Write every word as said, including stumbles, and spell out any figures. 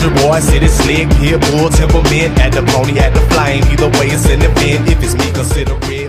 Country boy, city slick, pit bull, temperament. At the pony, at the flame. Either way, it's an event. If it's me, consider it.